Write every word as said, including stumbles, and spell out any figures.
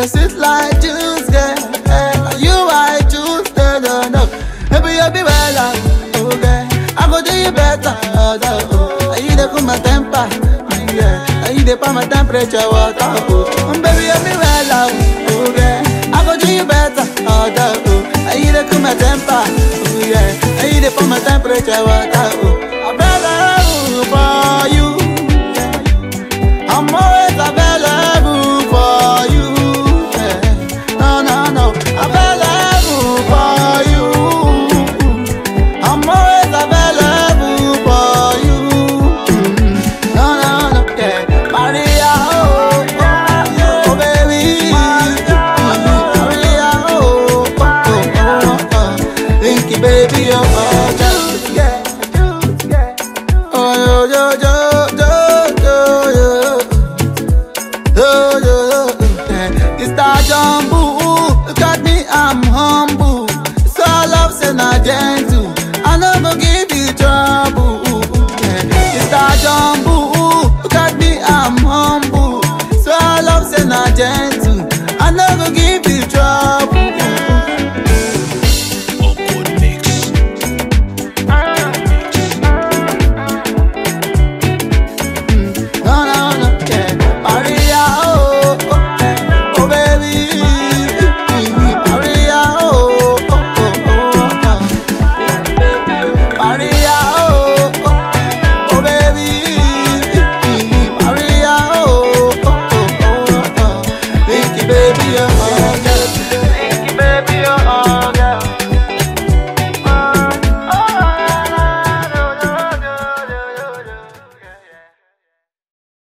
you sweet like juice, girl. Hey, you I choose, no, no, no. Maybe you'll be well, okay. I go do you better, oh, oh. I need to cool my temper, yeah. I need to put my temperature, water, oh. Baby, you'll be well, okay. I go do you better, oh, oh. I need to cool my temper, oh, yeah. I need to put my temperature, water, oh.